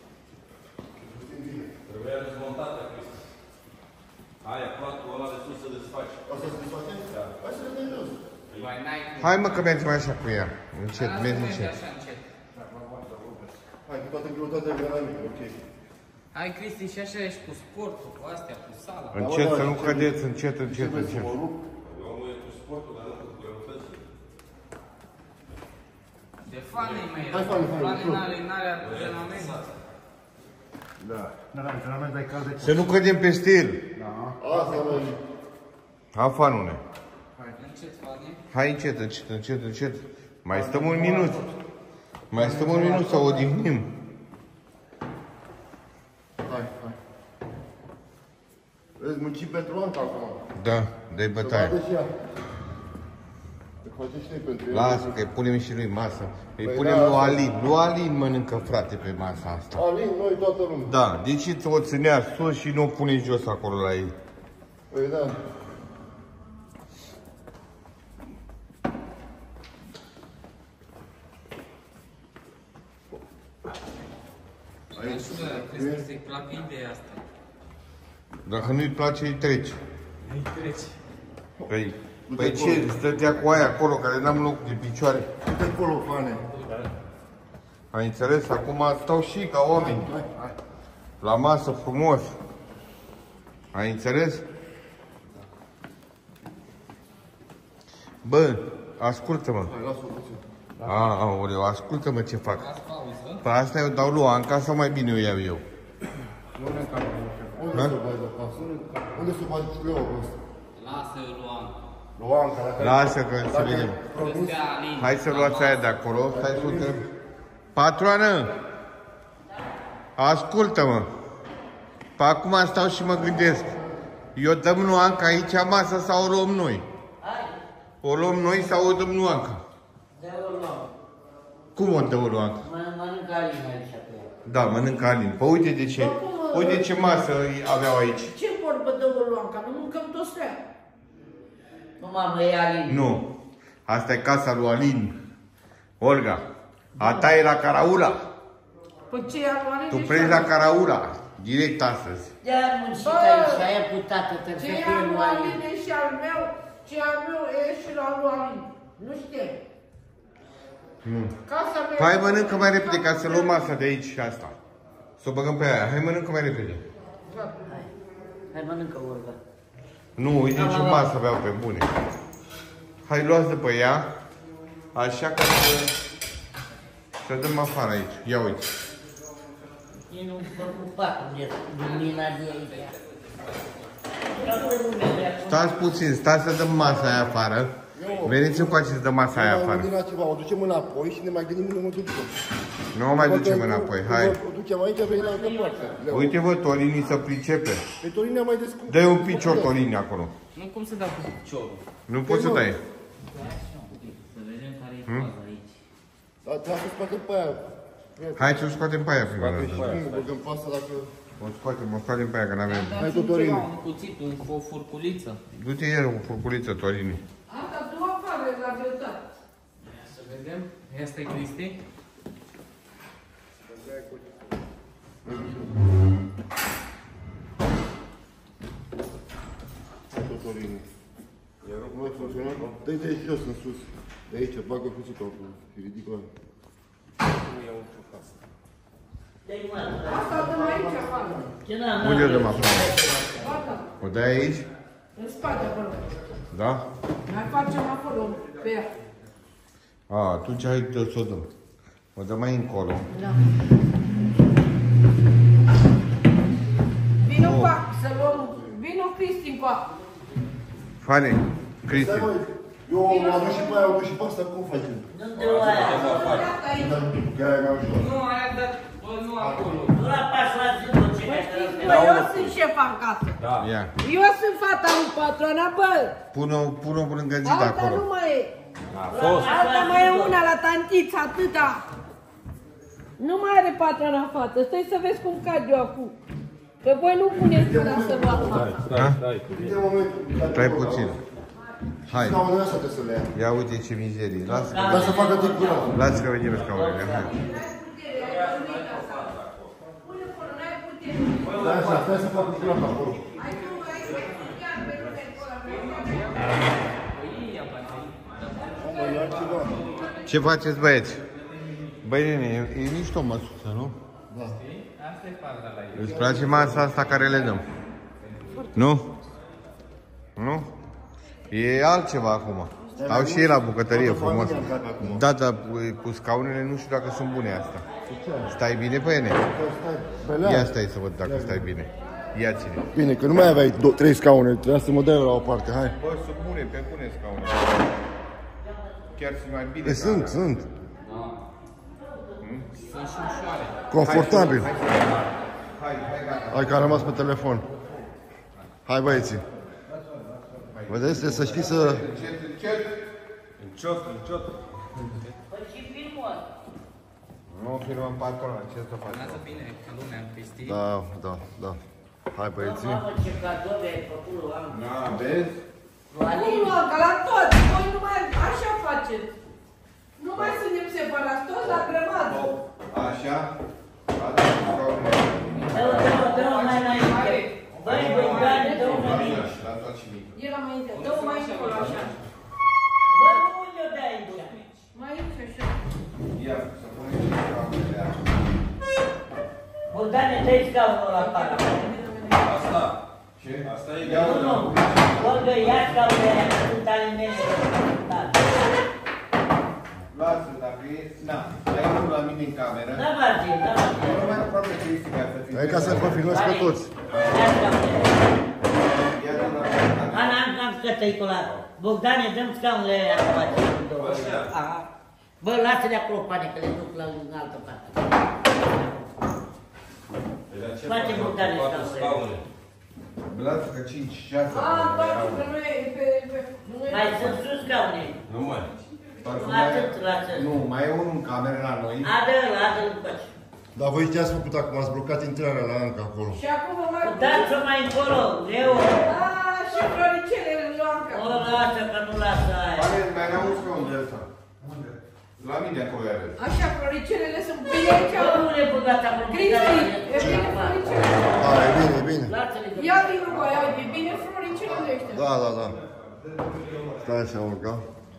Speaker 6: Trebuia dezmontată, Cristi. Aia, platul ăla de sus să desfaci.
Speaker 5: Asta se desface? Da. Hai să vedem jos.
Speaker 4: Mai n-ai cum.
Speaker 1: Hai mă că mergem așa cu ea. Încet,
Speaker 4: Lasă
Speaker 1: mergi
Speaker 4: merge
Speaker 1: încet.
Speaker 4: așa încet.
Speaker 5: Hai, cu toată greutatea mea la mine, ok.
Speaker 4: Hai, Cristi, și așa ești cu sportul, cu astea, cu sala.
Speaker 1: Încet,
Speaker 5: Da,
Speaker 1: să
Speaker 5: da,
Speaker 1: nu
Speaker 5: ce-
Speaker 1: cădeți, încet, încet,
Speaker 5: Ce vrei să
Speaker 1: încet.
Speaker 5: mă rup?
Speaker 6: Omul e cu sportul, dar nu cu greutățile.
Speaker 4: De fanii mei,
Speaker 5: Hai, fani, fani,
Speaker 4: fanii
Speaker 5: ușor.
Speaker 4: n-are, n-are antrenament.
Speaker 5: Da.
Speaker 7: Da, la antrenament ai cald de
Speaker 1: Să nu cădem peste el.
Speaker 5: Asta, mă.
Speaker 1: Afanune.
Speaker 4: Încet, fanii.
Speaker 1: Hai încet, încet, încet, încet. Mai stăm un minut. Mai stăm un minut să o odihnim.
Speaker 5: Hai, hai. Vezi, muncim pentru Anca acum.
Speaker 1: Da, dai
Speaker 5: Să
Speaker 1: bătaie.
Speaker 5: vadă și ea. Să facem și noi pentru el.
Speaker 1: Lasă că îi punem și lui masă. Îi
Speaker 5: Păi
Speaker 1: punem
Speaker 5: da,
Speaker 1: lui
Speaker 5: asta-
Speaker 1: Alin. Lui Alin mănâncă, frate, pe masa asta.
Speaker 5: Alin, noi, toată lumea.
Speaker 1: Da, deci o ținea sus și nu o pune jos acolo la ei.
Speaker 5: Păi da.
Speaker 4: Aici, trebuie să-i placă ideea asta.
Speaker 1: Dacă nu-i place, îi trece.
Speaker 4: Îi trece.
Speaker 1: Păi, păi ce, stătea cu aia acolo, care n-am loc de picioare.
Speaker 5: Uite acolo, fane.
Speaker 1: Ai înțeles? Acum stau și ca oameni.
Speaker 5: Hai, hai.
Speaker 1: La masă frumos. Ai înțeles? Bă, ascultă-mă.
Speaker 5: Hai, lasă-o puțin.
Speaker 1: A, aoleu, ascultă-mă ce fac.
Speaker 4: Las pauză.
Speaker 1: Pe asta eu dau lui Anca sau mai bine o iau eu?
Speaker 5: Unde să o bagi acasă? Unde să o bagi pleoul ăsta?
Speaker 4: Lasă-l luam.
Speaker 5: Luanca, la care...
Speaker 1: Lasă că să vedem.
Speaker 4: Este Alin.
Speaker 1: Hai să luați aia de acolo. Stai să o întreb. Patroană! Ascultă-mă. Pe acum stau și mă gândesc. Eu dăm lui Anca aici masă sau o luăm noi? O luăm noi sau o dăm lui Anca?
Speaker 2: De-o luăm.
Speaker 1: Cum o dă lui Anca?
Speaker 2: Mă- Mănâncă Alina aici pe ea.
Speaker 1: Da, mănâncă Alin. Păi uite de ce. Uite ce masă aveau aici.
Speaker 3: Ce vorbă de o Luanca? Nu mâncăm toți trei.
Speaker 2: Nu, mamă, e Alin.
Speaker 1: Nu. Asta e casa lui Alin. Olga. A ta e la Caraula.
Speaker 3: Păi ce ia luare?
Speaker 1: Tu pleci la Caraula. Direct astăzi.
Speaker 2: De-aia am muncit
Speaker 3: Bă!
Speaker 2: aici, aia cu tată,
Speaker 3: Ce
Speaker 2: trebuie să
Speaker 3: ia
Speaker 2: fie lui
Speaker 3: lui
Speaker 2: Alin.
Speaker 3: Alin e și al meu, ce al meu e și la lui Alin. Nu știu. Casa mea...
Speaker 1: Hai mănâncă mai repede ca să luăm masa de aici și asta. Să o băgăm pe aia. Hai mănâncă mai repede.
Speaker 2: Hai, hai mănâncă Olga.
Speaker 1: Nu, uite ce masă aveau pe bune. Hai luați de pe ea. Așa că să, să dăm afară aici. Ia uite.
Speaker 2: E nu preocupat de lumina de aici. Toată lumea vrea cu-
Speaker 1: Stați puțin, stați să dăm masa aia afară. Veniți încoace să dăm masa aia
Speaker 5: Nu am
Speaker 1: afară.
Speaker 5: gândit la ceva, o ducem înapoi și ne mai gândim unde mă ducem.
Speaker 1: Nu o mai ducem înapoi, hai.
Speaker 5: O ducem aici, venim la altă parte. Leo.
Speaker 1: Uite-vă, Torini să pricepe.
Speaker 5: Pe Torinea mai descurc.
Speaker 1: Dă-i un picior Torini acolo.
Speaker 4: Nu cum să dau cu piciorul.
Speaker 1: Nu poți să dai.
Speaker 4: Să vedem care e faza aici.
Speaker 5: Dar trebuie să scoatem pe aia.
Speaker 1: Hai să o scoatem pe aia prima dată.
Speaker 5: Nu băgăm pe asta dacă...
Speaker 1: O scoatem, o scoatem pe aia că n-avem.
Speaker 5: Hai tot Torini.
Speaker 4: Un cuțit, un, o furculiță.
Speaker 1: Du-te ieri cu furculiță, Torini.
Speaker 3: Asta tu afară la grătar.
Speaker 4: Să vedem. Asta e Cristi.
Speaker 5: Hai tot Torini. Nu mai funcționează? Dă-i de jos în sus. De aici, bagă cuțitul acolo. Și ridică ăla.
Speaker 2: Dă-i mă,
Speaker 3: Asta dăm aici afară.
Speaker 2: ce n-am,
Speaker 1: Unde o
Speaker 2: n-am
Speaker 1: dăm
Speaker 2: eu.
Speaker 1: afară?
Speaker 3: Gata.
Speaker 1: O dai aici?
Speaker 3: În spate acolo.
Speaker 1: Da?
Speaker 3: Mai facem acolo pe ea.
Speaker 1: A, atunci hai să o dăm. O dăm mai încolo.
Speaker 3: Da. Vino cu să luăm. Vino Cristi cu apă.
Speaker 1: Fane, Cristi.
Speaker 5: Stai mă, eu am adus și pe aia, am adus și pe asta, cum facem?
Speaker 2: Nu-te o aia.
Speaker 3: Gata aici.
Speaker 5: Că aia mi-au jucat.
Speaker 4: Nu, aia dă, bă, nu acolo.
Speaker 2: Nu la pas la zi, bă, ce
Speaker 3: Bă,
Speaker 2: mai
Speaker 3: știți,
Speaker 2: trebuie.
Speaker 3: bă, eu sunt șef în casă.
Speaker 1: Ia.
Speaker 3: Eu sunt fata lui patrona, bă.
Speaker 1: Pun-o, pun-o lângă zid
Speaker 3: Alta
Speaker 1: acolo.
Speaker 3: nu mai e.
Speaker 6: A fost.
Speaker 3: Alta mai e una la tantiță, atâta. Nu mai are patrona fată. Stai să vezi cum cad eu acum. Că voi nu puneți mâna să luați masa.
Speaker 6: Stai, stai.
Speaker 5: Uite momentul.
Speaker 1: Stai puțin. Hai.
Speaker 5: Scaunele astea trebuie să le ia.
Speaker 1: Ia uite ce mizerie. Lasă că,
Speaker 5: Dar să facă de curat.
Speaker 1: lasă că vedem scaunele. Hai.
Speaker 5: Da, așa, stai să facă curat acolo. Mă, ia ceva.
Speaker 1: Ce faceți, băieți? Băi, nene, e, e mișto măsuță, nu?
Speaker 5: Da.
Speaker 4: Asta e faza la el.
Speaker 1: Îți place masa asta care le dăm? Nu? Nu? E altceva acum. Au și ei la bucătărie frumos. Da, dar cu scaunele nu știu dacă sunt bune astea. Stai bine pe ele? Ia stai să văd dacă stai bine. Ia ține.
Speaker 5: Bine, că nu mai aveai trei scaune, trebuia să mă dai la o parte, hai.
Speaker 1: Bă, sunt bune, pe bune scaune. Chiar sunt mai bine.
Speaker 5: E, sunt, sunt.
Speaker 4: Sunt și ușoare.
Speaker 5: Confortabil.
Speaker 1: Hai, hai, hai, gata.
Speaker 5: Hai că a rămas pe telefon. Hai băieții. Vedeți, trebuie să știi să...
Speaker 1: Încet, încet.
Speaker 6: Încet, încet.
Speaker 2: Păi și filmul ăsta.
Speaker 1: Nu filmăm patrona, ce să faci?
Speaker 4: Lasă bine, că lumea, Cristi.
Speaker 5: Da, da, da. Hai băieții.
Speaker 2: Mamă, ce cadou ai făcut lui Anca.
Speaker 1: Da, vezi?
Speaker 2: Alin,
Speaker 3: Nu, Anca, la tot. Voi nu mai așa faceți. Nu mai suntem separați, toți la grămadă.
Speaker 1: Așa. Ada scaunele.
Speaker 2: dă-o, dă-o, dă-o mai înainte. Băi, băi, dă-o mai înainte.
Speaker 1: Lasă-o și mic.
Speaker 3: Era mai înainte, dă-o mai încolo așa.
Speaker 2: Bă, nu unde o dai aici?
Speaker 3: Mai aici așa.
Speaker 1: Ia, să punem și scaunele așa.
Speaker 2: Bogdane, dă-i scaunul ăla afară.
Speaker 6: Asta.
Speaker 1: Ce?
Speaker 6: Asta e
Speaker 1: Ia
Speaker 2: Nu, nu. Olga, ia scaunele alea, că sunt ale mele. Da.
Speaker 1: Lasă, dacă e... Na, ai unul la mine în cameră.
Speaker 2: Da, Martin, da, Martin.
Speaker 1: Nu mai aproape Cristi ca să fii...
Speaker 5: Hai ca să vă filmați pe toți.
Speaker 2: Ia scaunele.
Speaker 1: Ia de la mine.
Speaker 2: Ana, am, am scătăiculat. Bogdane, dăm scaunele alea afară. Aha. Bă, lasă-le acolo, pane, că le duc la în altă parte. Face Bogdane scaunele.
Speaker 1: Lasă că cinci, șase...
Speaker 3: A, toate, că nu e pe... Nu e
Speaker 2: Mai sunt sus scaune.
Speaker 6: Nu mai.
Speaker 1: Parcă
Speaker 2: Nu,
Speaker 1: mai-
Speaker 2: atât, lasă.
Speaker 1: Nu, mai e unul în cameră la noi.
Speaker 2: Adă-l, adă-l după ce.
Speaker 5: Dar voi ce ați făcut acum? Ați blocat intrarea la Anca acolo.
Speaker 3: Și acum vă mai...
Speaker 2: Dați-o mai încolo, Leo.
Speaker 3: A, și floricelele lui Anca.
Speaker 2: O, lasă, că nu lasă aia.
Speaker 1: Pare, mai era un scaun de ăsta. Unde? La mine acolo iară.
Speaker 3: Așa, floricelele sunt bine aici.
Speaker 2: Bă, nu le băgați acolo.
Speaker 3: Cristi, e bine floricelele.
Speaker 5: Da, e bine, e bine.
Speaker 2: Lasă-le după.
Speaker 3: Ia vin cu aia, e bine floricelele ăștia.
Speaker 5: Da, da, da. Stai așa, urca.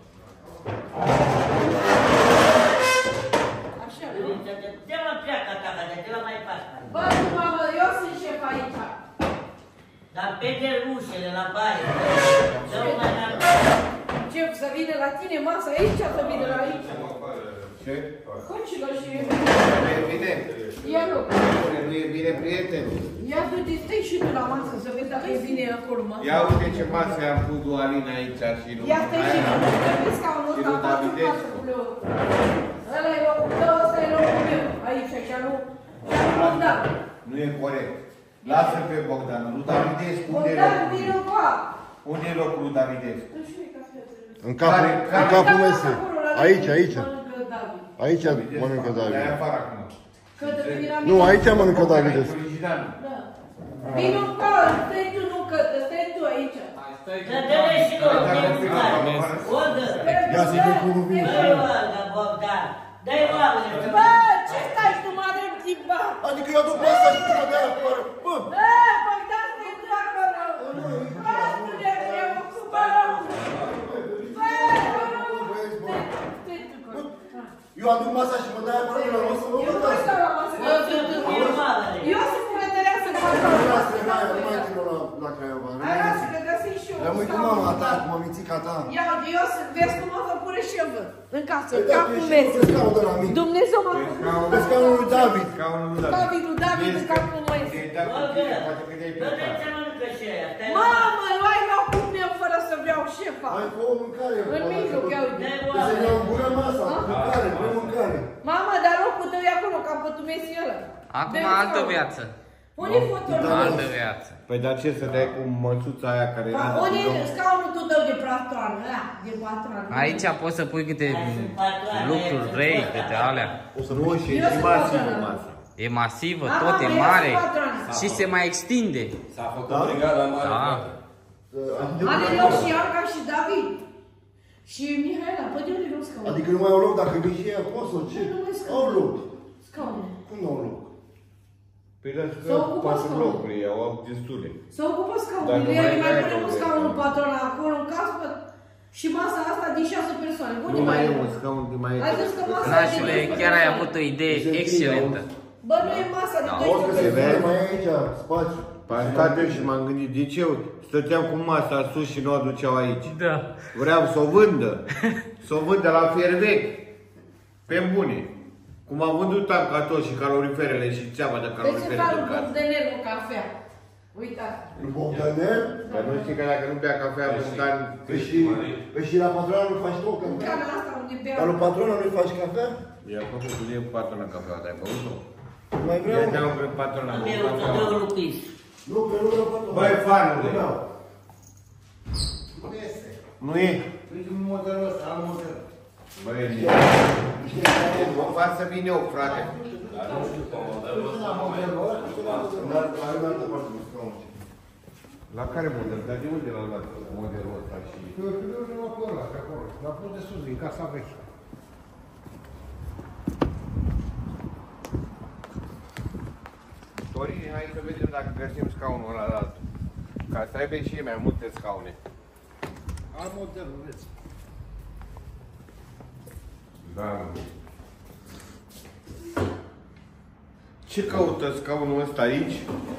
Speaker 3: Așa.
Speaker 2: De la pleacă ta, de la mai pasă.
Speaker 3: Bă, nu, mamă, eu sunt șef aici.
Speaker 2: Dar pe ușele la baie. Dă-o mai la...
Speaker 3: Șef, să vină la tine masa aici, să vină la aici.
Speaker 1: Ce?
Speaker 3: Cocilor și...
Speaker 1: E bine?
Speaker 3: Ia nu.
Speaker 1: Nu e bine, prieten?
Speaker 3: Ia du-te, stai și tu la masă, să vezi dacă e bine acolo masa.
Speaker 1: Ia uite ce masă am pus lui Alina aici și lui...
Speaker 3: Ia stai și tu, că vezi scaunul
Speaker 1: Și
Speaker 3: ăsta,
Speaker 1: lui
Speaker 3: față în
Speaker 1: Davidescu.
Speaker 3: față cu Leo. Ăla e locul tău, ăsta e locul meu. Aici, așa nu... Și nu Bogdan.
Speaker 1: Nu e corect. Lasă pe Bogdan. Lui Davidescu, unde e
Speaker 3: Bogdan,
Speaker 1: locul?
Speaker 3: vină cu a.
Speaker 1: Unde e locul lui Davidescu?
Speaker 3: Nu știu ca să...
Speaker 5: În capul, în capul mesei. Aici, aici.
Speaker 3: Mănâncă David.
Speaker 5: Aici mănâncă
Speaker 1: De-aia
Speaker 5: David.
Speaker 1: afară acum.
Speaker 3: Că de vine
Speaker 5: Nu, aici mănâncă David.
Speaker 1: Originalul.
Speaker 3: Da. Vino cu a, stai tu, nu că stai tu aici.
Speaker 2: Dă-le și lor, de mâncare. Olga.
Speaker 5: Ia să-i dă cu rubinul.
Speaker 2: Dă-i Olga, Bogdan. Dă-i oameni.
Speaker 3: Bă, ce stai tu, mare timba?
Speaker 5: Adică eu duc masa și tu mă dai afară. Bă!
Speaker 3: Bă, Bogdan, stai tu acolo. Bă, spune, eu mă ocupă locul. Bă, stai tu acolo.
Speaker 5: Eu aduc masa și mă dai afară de la masă. Mă,
Speaker 3: Eu
Speaker 5: mă,
Speaker 3: nu mai
Speaker 5: dați.
Speaker 3: stau la masă.
Speaker 2: Eu sunt în filmare.
Speaker 3: Eu sunt bucătăreasă de masă.
Speaker 5: Lasă, hai, nu mai țin la, la Craiova.
Speaker 3: Hai, lasă, că găsim și eu.
Speaker 5: Rămâi cu mama ta, cu mămițica ta.
Speaker 3: Ia, eu sunt, vezi cum mă făcură șefă. În casă,
Speaker 5: Păi da, tu
Speaker 3: capul
Speaker 5: ești
Speaker 3: meu.
Speaker 5: pe scaunul de la mine.
Speaker 3: Dumnezeu m-a făcut.
Speaker 5: Pe scaunul lui David.
Speaker 1: Scaunul lui David.
Speaker 3: Davidul, David, în capul meu.
Speaker 1: E dat cu
Speaker 2: Olga,
Speaker 1: tine, poate că te-ai
Speaker 2: dă-te
Speaker 1: plecat.
Speaker 2: ce mănâncă și aia. Stai la
Speaker 3: Mamă, luai locul meu fără să vreau șefa.
Speaker 5: Hai cu o mâncare.
Speaker 3: În mijloc, ia uite.
Speaker 2: Dă-i
Speaker 5: Să ne
Speaker 2: oameni.
Speaker 5: îmbură masa, cu mâncare, cu mâncare.
Speaker 3: Mamă, dar locul tău e acolo, capătul mesii ăla.
Speaker 4: Acum
Speaker 3: Dă-i
Speaker 4: altă
Speaker 3: scaun.
Speaker 4: viață.
Speaker 3: Unde e fotul
Speaker 4: Altă viață.
Speaker 1: Păi dar ce să dai cu măsuța aia care era...
Speaker 3: Unde e scaunul tu tău de patroană? Ăla, de patroană.
Speaker 4: Aici poți să pui câte lucruri vrei, câte alea.
Speaker 1: Nu, și
Speaker 3: Eu
Speaker 1: și
Speaker 3: sunt
Speaker 1: masivă
Speaker 3: patroană.
Speaker 1: masa.
Speaker 4: E masivă,
Speaker 3: Da,
Speaker 4: tot e
Speaker 3: mama, eu
Speaker 4: mare
Speaker 3: sunt patroană.
Speaker 4: și se mai extinde.
Speaker 6: S-a făcut brigada mare.
Speaker 4: Da.
Speaker 3: Are loc și Anca și David. Și Mihaela, păi de unde vreau scaunul?
Speaker 5: Adică nu mai au loc, dacă vii și ea acasă, ce?
Speaker 3: Nu mai scaun.
Speaker 5: Au loc.
Speaker 3: Scaune.
Speaker 5: Cum nu au loc?
Speaker 1: Păi dar
Speaker 3: S-au
Speaker 1: că
Speaker 3: ocupat
Speaker 1: patru
Speaker 3: scaunul.
Speaker 1: locuri, au destule.
Speaker 3: Să ocupă
Speaker 1: Dacă
Speaker 3: scaunul.
Speaker 1: mai
Speaker 3: El mai
Speaker 1: ai
Speaker 3: pune un
Speaker 1: acolo,
Speaker 3: scaunul
Speaker 1: da.
Speaker 3: patrona acolo în casă. Și masa asta din șase persoane. Unde
Speaker 1: Nu mai
Speaker 3: mai
Speaker 1: e
Speaker 3: e?
Speaker 1: un scaun de mai
Speaker 3: Ai zis că masa
Speaker 4: Nașule,
Speaker 3: e de
Speaker 4: chiar ai
Speaker 3: persoane.
Speaker 4: avut o idee excelentă.
Speaker 3: Bă, nu e masa de
Speaker 4: Da,
Speaker 3: doisprezece
Speaker 5: Orică se
Speaker 3: persoane.
Speaker 5: vede mai e aici, spațiu.
Speaker 1: Am stat eu și m-am gândit, de ce stăteam cu masa sus și nu o aduceau aici?
Speaker 4: Da.
Speaker 1: Vreau să o vândă, să o vândă la fier vechi, pe bune. Cum am vândut tanca tot și caloriferele și țeava de
Speaker 3: Deci
Speaker 1: calorifere
Speaker 3: în
Speaker 1: din
Speaker 3: felul
Speaker 1: casă.
Speaker 3: de nervă cafea. Uitați.
Speaker 5: În Bogdanel?
Speaker 1: Dar nu știi că dacă nu bea cafea, Bogdan...
Speaker 5: Păi și, păi și la patrona nu faci tu
Speaker 3: În
Speaker 5: cafea?
Speaker 3: cana asta unde
Speaker 5: Dar
Speaker 3: beau.
Speaker 5: lui patrona nu-i faci cafea?
Speaker 1: I-a făcut cu el patrona cafea, dar ai băut-o?
Speaker 5: Mai
Speaker 1: Ia
Speaker 5: vreau.
Speaker 1: te-am pe patrona
Speaker 2: Am
Speaker 1: cu
Speaker 2: eu să dau
Speaker 1: cafea.
Speaker 2: lucruis.
Speaker 5: Nu, că nu vreau patrona.
Speaker 1: Băi, fanule!
Speaker 5: Nu vreau.
Speaker 1: Nu e? Băi, mă fac să vin eu, frate.
Speaker 6: Dar nu știu cum modelul ăsta nu mai e.
Speaker 5: Dar are în altă parte, nu scaun.
Speaker 1: La care model? Dar de unde l-a luat modelul ăsta și...
Speaker 7: Eu nu mă acolo, pe acolo. L-a pus de sus, din casa veche.
Speaker 1: Dorin, hai să vedem dacă găsim scaunul ăla la altul. Ca să aibă și ei mai multe scaune.
Speaker 7: Al modelul, vezi.
Speaker 1: Da. Ce caută scaunul ăsta aici?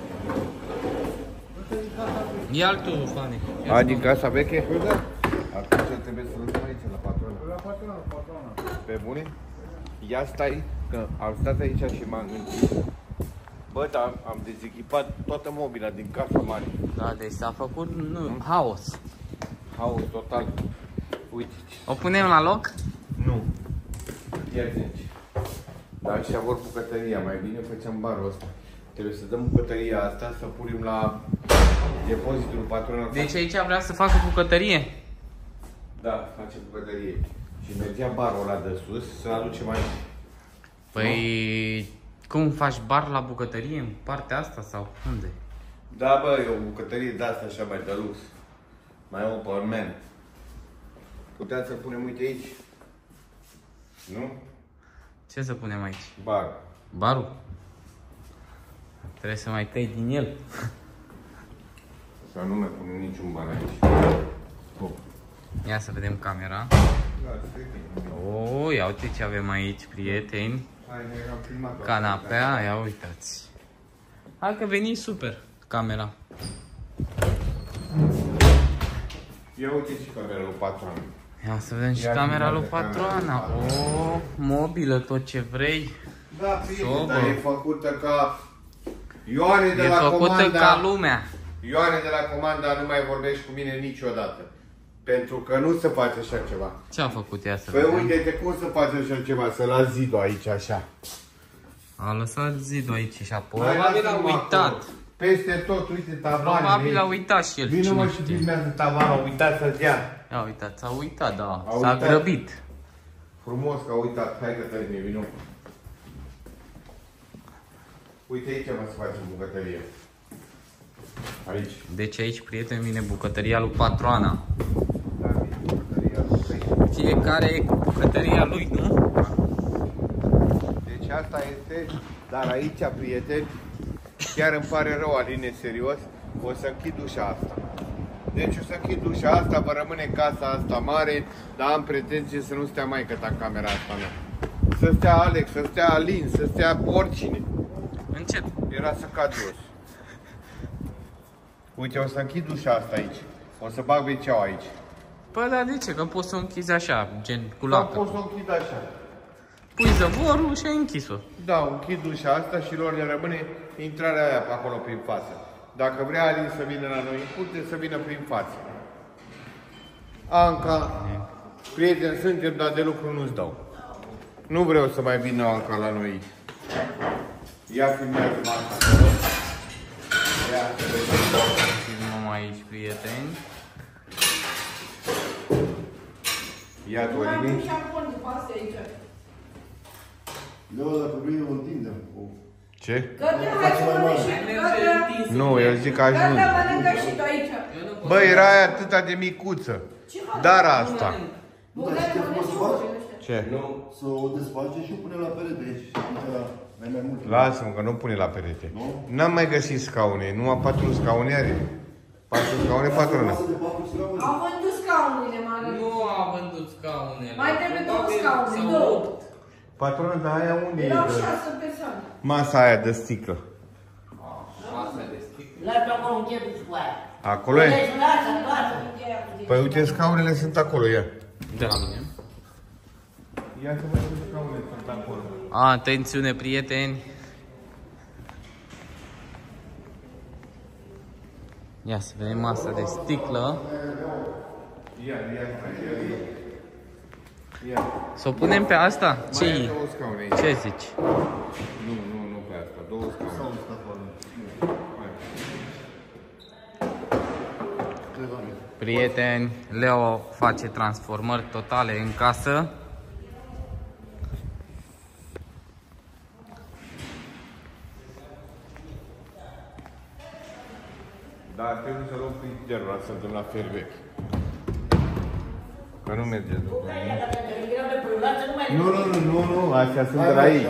Speaker 4: E altul, Fani.
Speaker 1: A, din casa veche? Da. Atunci trebuie să-l dăm aici, la patronă.
Speaker 7: La patrona, la patrona.
Speaker 1: Pe bune? Ia stai, că am stat aici și m-am gândit. Bă, dar am dezechipat toată mobila din casa mare.
Speaker 4: Da, deci s-a făcut nu, haos.
Speaker 1: Haos total. Uite.
Speaker 4: O punem la loc?
Speaker 1: Nu. Ia zici. Dar ăștia vor bucătăria, mai bine făceam barul ăsta. Trebuie să dăm bucătăria asta, să punem la depozitul patronului.
Speaker 4: Deci aici vrea să facă bucătărie?
Speaker 1: Da, face bucătărie. Și mergea barul ăla de sus, să-l aducem aici.
Speaker 4: Păi, cum faci bar la bucătărie? În partea asta sau unde?
Speaker 1: Da, bă, e o bucătărie de asta așa mai de lux. Mai open man. Puteam să punem, uite aici. Nu?
Speaker 4: Ce să punem aici?
Speaker 1: Bar.
Speaker 4: Barul? Trebuie să mai tăi din el.
Speaker 1: Să nu mai punem niciun bar aici. Oh.
Speaker 4: Ia să vedem camera.
Speaker 1: Da, stai bine.
Speaker 4: O, ia uite ce avem aici, prieteni.
Speaker 1: Hai, ne am filmat.
Speaker 4: Canapea, ia uitați. Hai că veni super camera.
Speaker 1: Ia uite și camera lui patron.
Speaker 4: Ia să vedem și
Speaker 1: Ia
Speaker 4: camera lui
Speaker 1: filmată
Speaker 4: patroana.
Speaker 1: camera.
Speaker 4: O, mobilă, tot ce vrei.
Speaker 1: Da, prieten,
Speaker 4: Sobă.
Speaker 1: dar e făcută ca... Ioane de
Speaker 4: E
Speaker 1: la
Speaker 4: făcută
Speaker 1: comanda...
Speaker 4: ca lumea.
Speaker 1: Ioane de la comanda, nu mai vorbești cu mine niciodată. Pentru că nu se face așa ceva.
Speaker 4: Ce a făcut ea să
Speaker 1: Păi
Speaker 4: vedem?
Speaker 1: uite-te cum se face așa ceva, să la zidul aici așa.
Speaker 4: A lăsat zidul aici și apoi
Speaker 1: Mai
Speaker 4: probabil a
Speaker 1: lasă-mă
Speaker 4: uitat.
Speaker 1: acolo. Peste tot, uite, tavanele.
Speaker 4: Probabil a uitat și el.
Speaker 1: Vino
Speaker 4: cine
Speaker 1: mă și
Speaker 4: știe.
Speaker 1: filmează tavanul, a uitat să dea.
Speaker 4: Ia uitați, s-a uitat, da.
Speaker 1: A
Speaker 4: S-a
Speaker 1: uitat.
Speaker 4: grăbit.
Speaker 1: Frumos că a uitat, hai că tăi vino. Uite aici mă să facem bucătărie. Aici.
Speaker 4: Deci aici, prieten, vine bucătăria lui patroana.
Speaker 1: Da, vine bucătăria aici.
Speaker 4: Fiecare e cu bucătăria lui, nu?
Speaker 1: Deci asta este, dar aici, prieteni, chiar îmi pare rău, Aline, serios, o să închid ușa asta. Deci o să închid ușa asta, vă rămâne casa asta mare, dar am pretenție să nu stea maică-ta în camera asta mea. Să stea Alex, să stea Alin, să stea oricine.
Speaker 4: Încet.
Speaker 1: Era să cad jos. Uite, o să închid ușa asta aici. O să bag ve ce-ul aici.
Speaker 4: Păi da, de ce? Că poți să o închizi așa, gen cu
Speaker 1: Sau
Speaker 4: lată.
Speaker 1: pot să o închid așa.
Speaker 4: Pui zăvorul și ai închis-o.
Speaker 1: Da, închid ușa asta și lor le rămâne intrarea aia pe acolo prin față. Dacă vrea Alin să vină la noi în curte, să vină prin față. Anca, prieteni suntem, dar de lucru nu-ți dau. Nu vreau să mai vină Anca la noi. Ia filmează-mă asta. Ia, să vedem.
Speaker 4: Filmăm aici, prieteni.
Speaker 1: Ia,
Speaker 3: Nu mai am
Speaker 1: Torini.
Speaker 3: și șampon de paste aici.
Speaker 5: Da, dacă vrei, o întindem. O-
Speaker 1: Ce?
Speaker 3: Către, hai să mănânci și către.
Speaker 1: Nu, eu zic că ajung.
Speaker 3: Către, mănâncă și tu aici.
Speaker 1: Bă, era aia atâta de micuță. Dar asta.
Speaker 3: Bogdan, mănânci și tu.
Speaker 1: Ce?
Speaker 5: Să o desface și o punem la perete aici. Și atunci mai mai mult.
Speaker 1: Lasă-mă că nu pune la perete. N-am mai găsit scaune, numai patru scaune are. Patru scaune, patru nu.
Speaker 5: Masă de patru scaune.
Speaker 3: Am vândut scaunile, mare.
Speaker 4: Nu vândut scaunele.
Speaker 3: Mai trebuie două
Speaker 4: Probabil
Speaker 3: scaune,
Speaker 4: s-au
Speaker 3: două.
Speaker 4: rupt.
Speaker 1: Patronă, dar aia unde e?
Speaker 3: Erau
Speaker 1: de-
Speaker 3: șase persoane.
Speaker 1: Masa aia de sticlă.
Speaker 4: Masa de sticlă.
Speaker 2: Lasă acolo un chef cu aia.
Speaker 1: Acolo e?
Speaker 2: Deci, lasă, lasă.
Speaker 1: Păi uite, scaunele sunt acolo, ia.
Speaker 4: De la mine.
Speaker 1: Ia să văd ce scaunele sunt acolo.
Speaker 4: Atențiune, prieteni. Ia să vedem masa de sticlă.
Speaker 1: Ia, ia, ia. Ia.
Speaker 4: Să o punem pe asta?
Speaker 1: Mai e
Speaker 4: Ce
Speaker 1: două scaune aici.
Speaker 4: Ce zici?
Speaker 1: Nu, nu, nu pe asta, două scaune.
Speaker 4: Prieteni, Leo face transformări totale în casă.
Speaker 1: Dar trebuie să luăm frigiderul ăla, să dăm la fer vechi. Că nu merge după mine. Nu, nu, nu, nu, nu, astea sunt de la ei.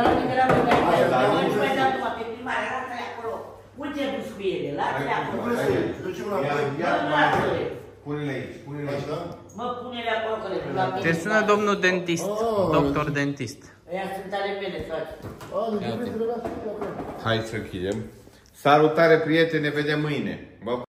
Speaker 2: Uite dus cu ele, lasă-le acolo.
Speaker 1: Ia, ia, mai pune-le aici, pune-le aici.
Speaker 2: Mă, pune-le acolo că le duc la mine.
Speaker 4: Te sună domnul dentist, doctor dentist.
Speaker 2: Aia sunt ale mele, toate.
Speaker 1: Hai să închidem. Salutare, prieteni, ne vedem mâine.